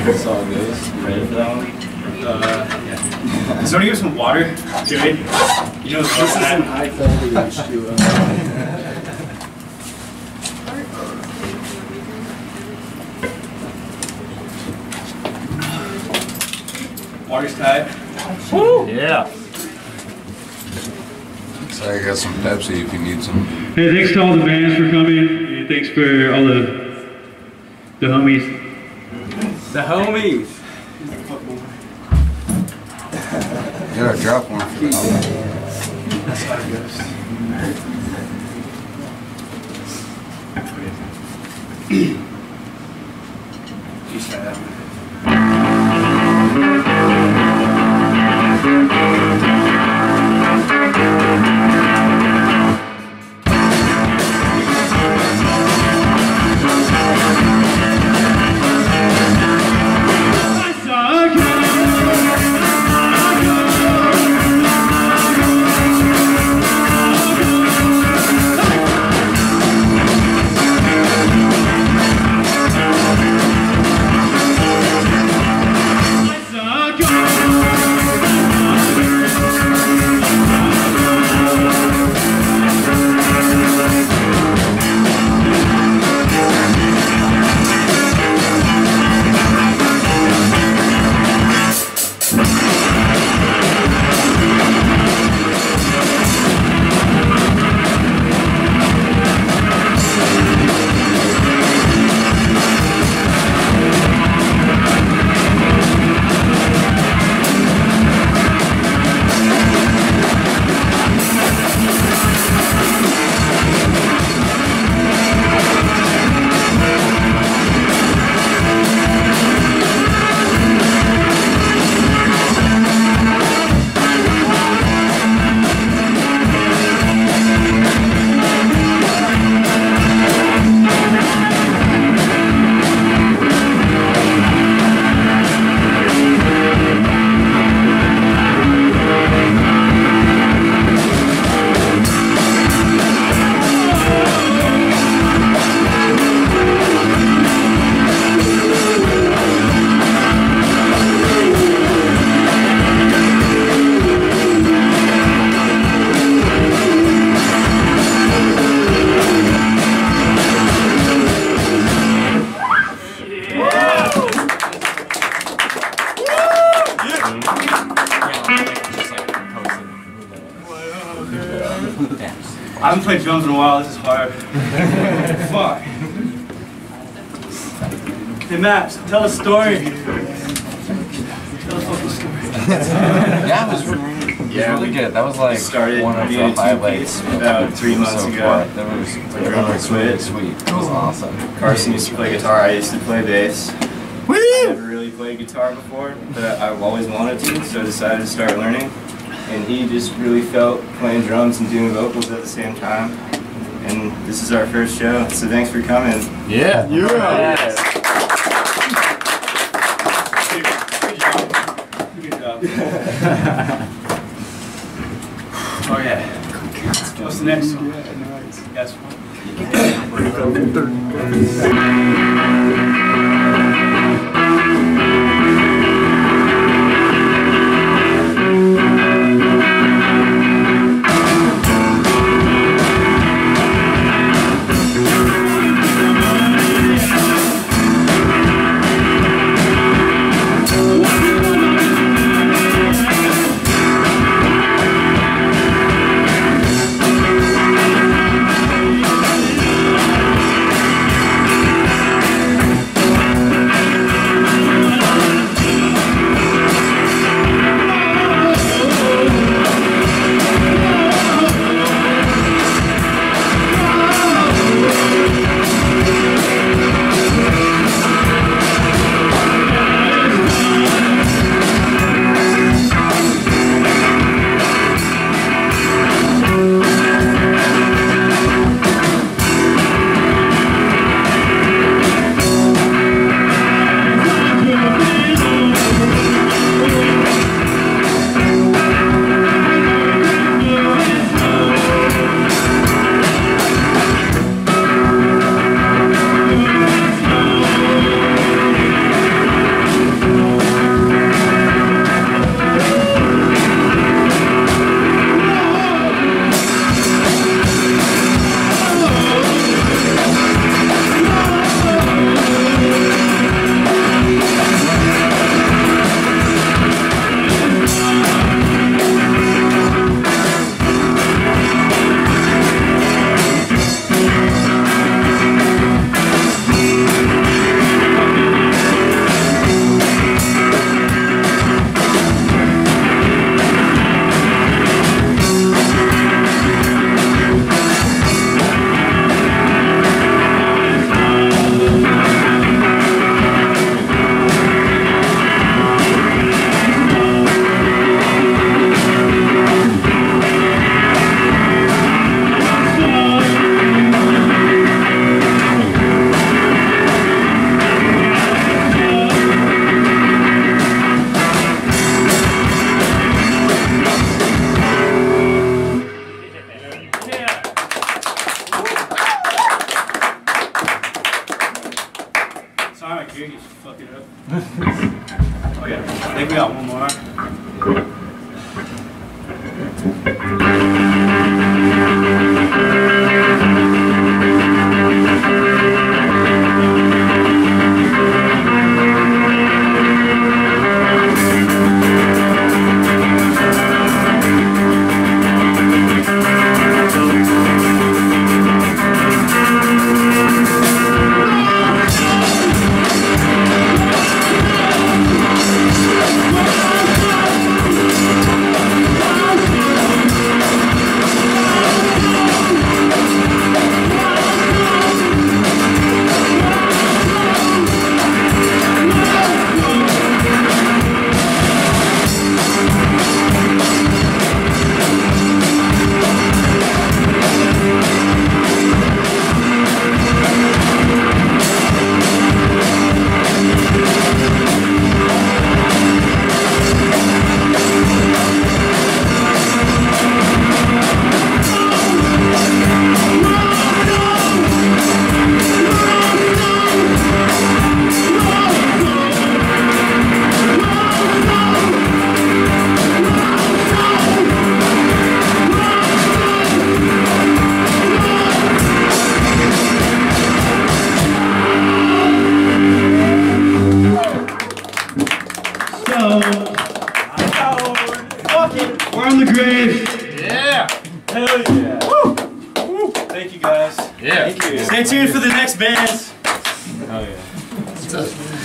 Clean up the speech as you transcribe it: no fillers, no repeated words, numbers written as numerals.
That's all good. Ready for that one? Yeah. Somebody give us some water, Jared? You know, this is some high quality H2O. Water's tight. Woo! Yeah. So I got some Pepsi if you need some. Hey, thanks to all the bands for coming, and thanks for all the homies. The homies. You gotta drop one for the homies. That's how it goes. You try that one. I haven't played drums in a while, this is hard. Fuck. Hey Max, tell a story. Tell a fucking story. Yeah, it was really good. That was like started one of the highlights about 3 months so ago. far. That was really sweet. It was awesome. Carson used to play guitar, I used to play bass. I never really played guitar before, but I've always wanted to, so I decided to start learning. And he just really felt playing drums and doing vocals at the same time. And this is our first show, so thanks for coming. Yeah. Yes. Good job. Oh yeah. What's the next song? Yes. We're on the grave. Yeah. Hell yeah. Woo. Woo. Thank you guys. Yeah. Thank you. Stay tuned for the next bands. Oh yeah.